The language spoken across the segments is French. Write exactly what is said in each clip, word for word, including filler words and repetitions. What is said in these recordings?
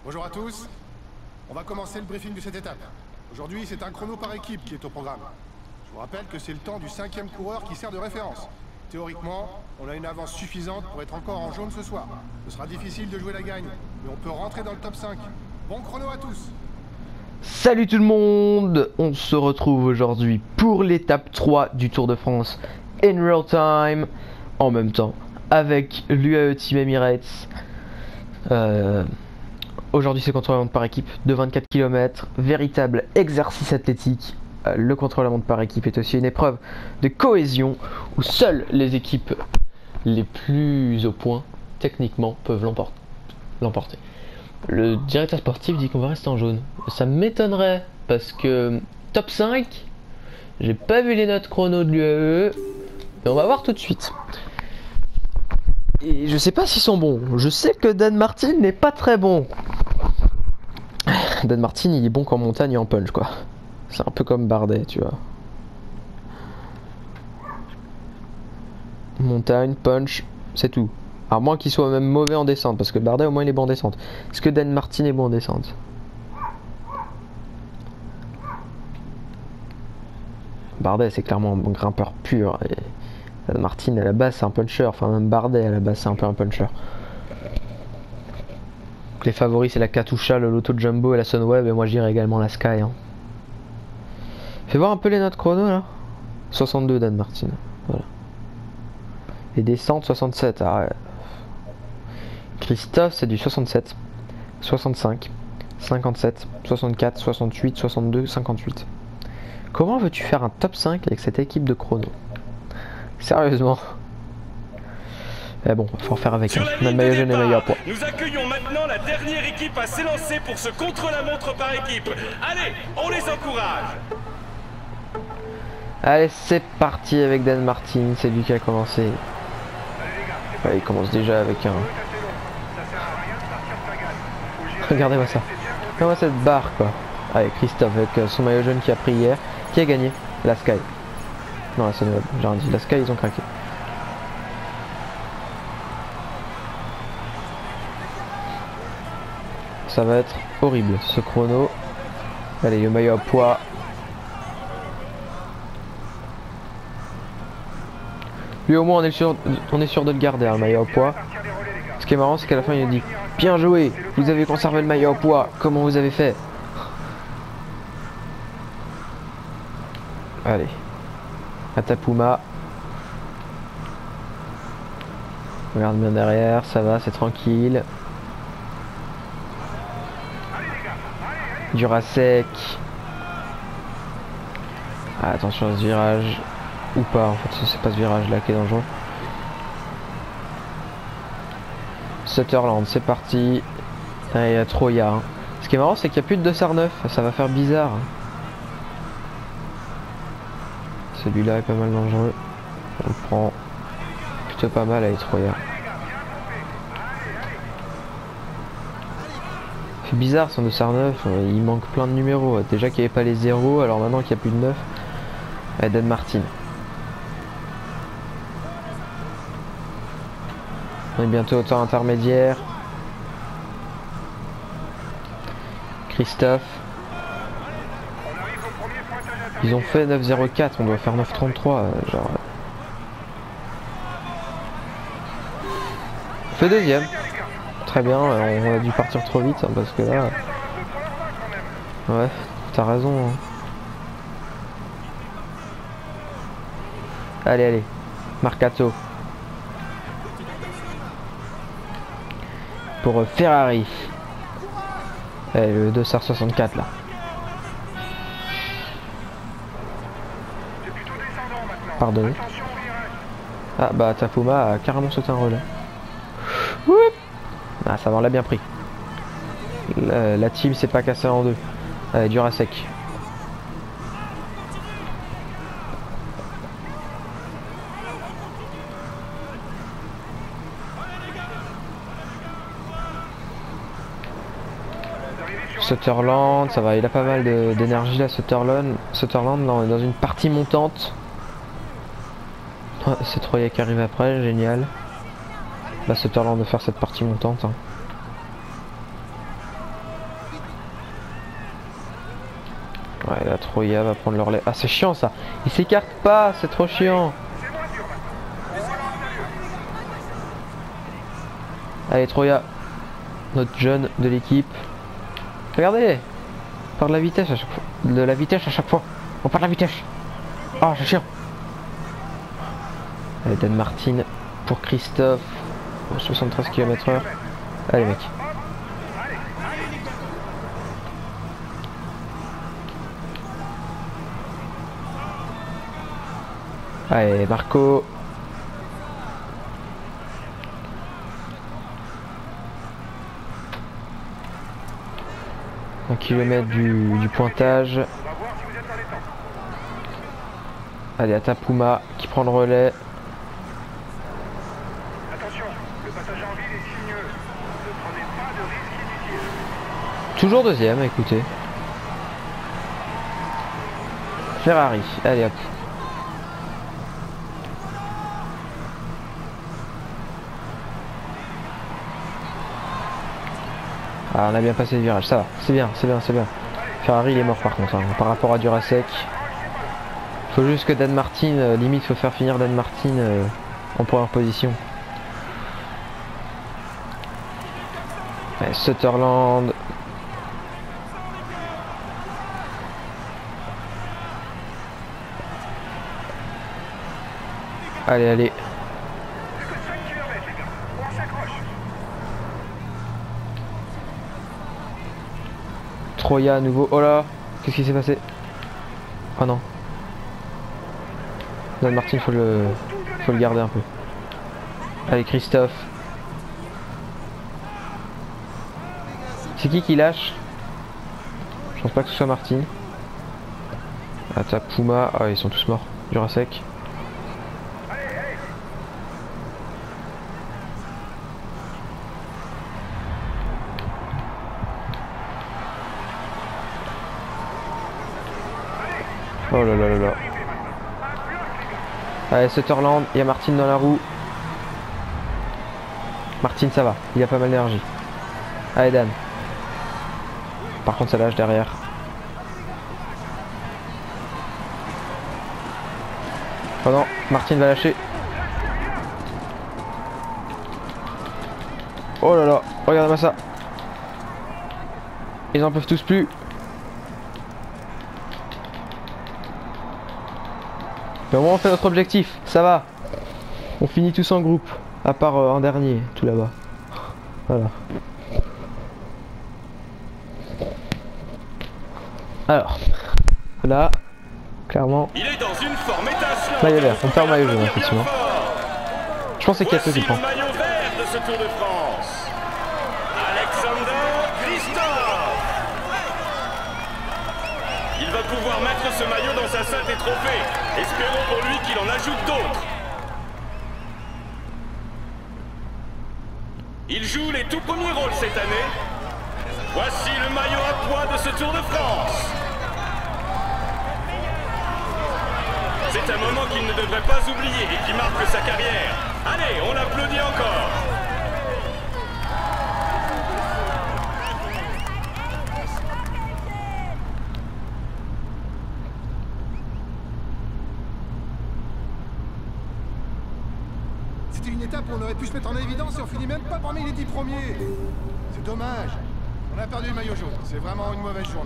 Bonjour à tous. On va commencer le briefing de cette étape. Aujourd'hui, c'est un chrono par équipe qui est au programme. Je vous rappelle que c'est le temps du cinquième coureur qui sert de référence. Théoriquement, on a une avance suffisante pour être encore en jaune ce soir. Ce sera difficile de jouer la gagne, mais on peut rentrer dans le top cinq. Bon chrono à tous. Salut tout le monde, on se retrouve aujourd'hui pour l'étape trois du Tour de France in real time, en même temps avec l'U A E Team Emirates. Euh, aujourd'hui c'est contre-la-montre par équipe de vingt-quatre kilomètres, véritable exercice athlétique. Euh, le contre-la-montre par équipe est aussi une épreuve de cohésion où seules les équipes les plus au point techniquement peuvent l'emporter. Le directeur sportif dit qu'on va rester en jaune. Ça m'étonnerait parce que top cinq, j'ai pas vu les notes chrono de l'U A E, mais on va voir tout de suite. Et je sais pas s'ils sont bons. Je sais que Dan Martin n'est pas très bon. Dan Martin, il est bon qu'en montagne et en punch, quoi. C'est un peu comme Bardet, tu vois. Montagne, punch, c'est tout. À moins qu'il soit même mauvais en descente, parce que Bardet au moins il est bon en descente. Est-ce que Dan Martin est bon en descente? Bardet c'est clairement un grimpeur pur. Et Dan Martin à la base c'est un puncher, enfin même Bardet à la base c'est un peu un puncher. Les favoris c'est la Katusha, le Lotto Jumbo et la Sunweb, et moi j'irai également la Sky. Hein. Fais voir un peu les notes chrono là. soixante-deux Dan Martin. Voilà. Et descente soixante-sept. Ah ouais. Christophe c'est du soixante-sept, soixante-cinq, cinquante-sept, soixante-quatre, soixante-huit, soixante-deux, cinquante-huit. Comment veux-tu faire un top cinq avec cette équipe de chrono? Sérieusement. Eh bon, faut en faire avec. Hein. On a le maillot jaune et le maillot à poids. Nous accueillons maintenant la dernière équipe à s'élancer pour ce contre-la-montre par équipe. Allez, on les encourage. Allez, c'est parti avec Dan Martin, c'est lui qui a commencé. Ouais, il commence déjà avec un... Regardez-moi ça. Regardez-moi cette barre quoi. Allez, Christophe avec son maillot jaune qui a pris hier. Qui a gagné? La Sky. Non, la Sunweb. J'ai rien dit. La Sky, ils ont craqué. Ça va être horrible ce chrono. Allez, le maillot à poids. Lui au moins on est sûr, on est sûr de le garder, hein, le maillot à poids. Ce qui est marrant c'est qu'à la fin il a dit bien joué, vous avez conservé le maillot à poids, comment vous avez fait? Allez, Atapuma. Regarde bien derrière, ça va, c'est tranquille. Durasec. Ah, attention à ce virage. Ou pas, en fait, c'est pas ce virage là qui est dangereux. Sutherland, c'est parti. Ah, il y a Troya. Hein. Ce qui est marrant, c'est qu'il n'y a plus de deux neuf. Ça va faire bizarre. Celui-là est pas mal dangereux. On le prend plutôt pas mal avec Troya. C'est bizarre son deux neuf. Il manque plein de numéros. Déjà qu'il n'y avait pas les zéros, alors maintenant qu'il n'y a plus de neuf. Et Dan Martin. On est bientôt au temps intermédiaire. Christophe. Ils ont fait neuf zéro quatre, on doit faire neuf trente-trois. Genre. On fait deuxième. Très bien, on a dû partir trop vite hein, parce que là. Ouais, t'as raison. Hein. Allez, allez. Marcato. Pour euh, Ferrari. Et le deux R soixante-quatre là. Pardonnez. Ah bah Tapuma a carrément sauté un relais. Oup. Ah ça va, on l'a bien pris. La, la team s'est pas cassée en deux. Allez, Durasec. Sutherland, ça va, il a pas mal d'énergie là, Sutherland. Sutherland, là, on est dans une partie montante. C'est Troya qui arrive après, génial. Là, Sutherland de faire cette partie montante. Hein. Ouais, la Troya va prendre le relais. Ah, c'est chiant ça. Il s'écarte pas, c'est trop chiant. Allez, Troya, notre jeune de l'équipe. Regardez, on perd de la vitesse à chaque fois. De la vitesse à chaque fois. On perd de la vitesse. Oh, c'est chiant. Allez, Dan Martin pour Christophe. Pour soixante-treize kilomètres heure. Allez, mec. Allez, Marco. Un kilomètre du, du pointage. Allez, Atapuma qui prend le relais. Attention, le passage en ville est sinueux. Ne prenez pas de risques inutiles. Toujours deuxième, écoutez. Ferrari, allez hop. Ah, on a bien passé le virage, ça va, c'est bien, c'est bien, c'est bien. Ferrari il est mort par contre, hein, par rapport à Durasec. Faut juste que Dan Martin, euh, limite faut faire finir Dan Martin euh, en première position. Allez, Sutherland. Allez, allez. Troya à nouveau. Oh là, qu'est-ce qui s'est passé? Oh non. Dan Martin, faut le, faut le garder un peu. Allez, Christophe. C'est qui qui lâche? Je pense pas que ce soit Martin. Atapuma. Ah, ils sont tous morts. Durasec. Oh là là là là. Allez, Sutherland, il y a Martin dans la roue. Martin, ça va, il a pas mal d'énergie. Allez, Dan. Par contre, ça lâche derrière. Oh non, Martin va lâcher. Oh là là, regarde-moi ça. Ils en peuvent tous plus. Mais au moins on fait notre objectif, ça va. On finit tous en groupe, à part euh, un dernier, tout là-bas. Voilà. Alors, là, clairement. Il est dans une forme étincelante. Là, il est vert, on perd le maillot jaune, effectivement. Je pense que c'est Kato qui prend. Le maillot vert de ce Tour de France. Alexander Christophe. Il va pouvoir mettre ce maillot dans sa salle des trophées. Espérons pour lui qu'il en ajoute d'autres. Il joue les tout premiers rôles cette année. Voici le maillot à poids de ce Tour de France. C'est un moment qu'il ne devrait pas oublier et qui marque sa carrière. Allez, on l'applaudit encore. C'était une étape où on aurait pu se mettre en évidence et on finit même pas parmi les dix premiers. C'est dommage. On a perdu le maillot jaune. C'est vraiment une mauvaise journée.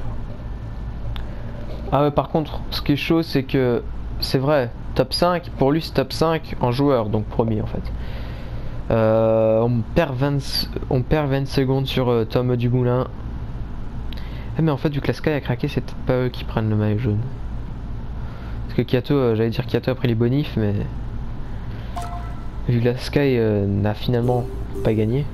Ah ouais, par contre, ce qui est chaud, c'est que c'est vrai, top cinq, pour lui c'est top cinq en joueur, donc premier en fait. Euh, on, perd vingt, on perd vingt secondes sur euh, Tom Dumoulin. Ah, mais en fait, vu que la Sky a craqué, c'est peut-être pas eux qui prennent le maillot jaune. Parce que Kato, euh, j'allais dire Kato a pris les bonifs, mais vu que la Sky euh, n'a finalement pas gagné.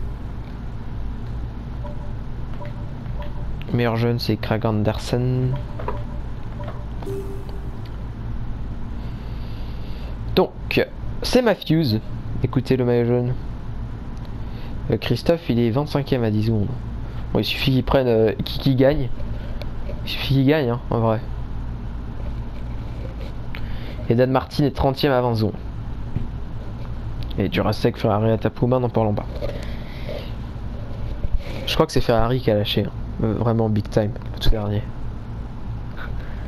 Meilleur jeune, c'est Craig Anderson. Donc, c'est Matthews. Écoutez le maillot jaune. Euh, Christophe, il est vingt-cinquième à dix secondes. Bon, il suffit qu'il prenne euh, qui, qui gagne. Il suffit qu'il gagne, hein, en vrai. Et Dan Martin est trentième à vingt secondes. Et Durasec, Ferrari, Atapuma, n'en parlons pas. Je crois que c'est Ferrari qui a lâché. Hein. Euh, vraiment big time, le tout dernier.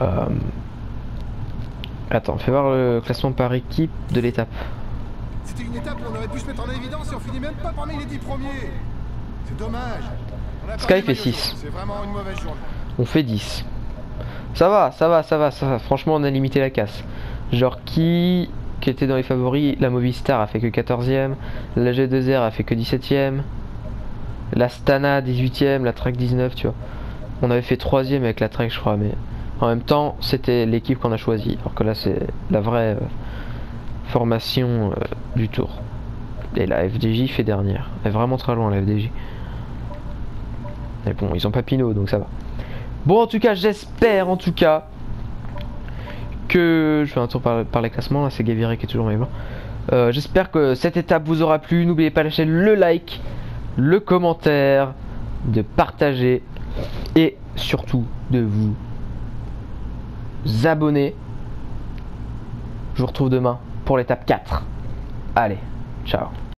Euh... Attends, fais voir le classement par équipe de l'étape. C'était une étape où on aurait pu se mettre en évidence et on finit même pas parmi les dix premiers. C'est dommage. On a Sky perdu fait maillot six. jaune. C'est vraiment une mauvaise journée. On fait dix. Ça va, ça va, ça va, ça va. Franchement, on a limité la casse. Genre, qui, qui était dans les favoris? La Movistar a fait que quatorzième. La G deux R a fait que dix-septième. La Stana dix-huitième. La Trek dix-neuf, tu vois. On avait fait troisième avec la Trek, je crois. Mais en même temps, c'était l'équipe qu'on a choisie. Alors que là, c'est la vraie euh, formation euh, du tour. Et la F D J fait dernière. Elle est vraiment très loin, la F D J. Mais bon, ils ont pas Pinot, donc ça va. Bon, en tout cas, j'espère en tout cas que je fais un tour par, par les classements. Là, c'est Gaviré qui est toujours maillot blanc. Euh, j'espère que cette étape vous aura plu. N'oubliez pas de lâcher le like, le commentaire, de partager et surtout de vous abonner. Je vous retrouve demain pour l'étape quatre. Allez, ciao.